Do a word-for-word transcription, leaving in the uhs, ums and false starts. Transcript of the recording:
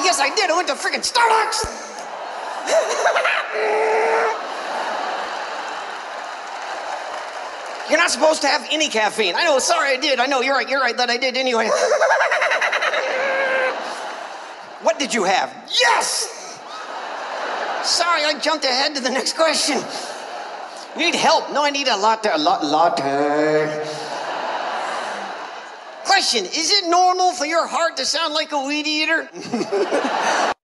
yes, I did. I went to freaking Starbucks. You're not supposed to have any caffeine. I know, sorry, I did. I know, you're right, you're right, that I did anyway. What did you have? Yes! Sorry, I jumped ahead to the next question. You need help? No, I need a latte. A la latte. Question, is it normal for your heart to sound like a weed eater?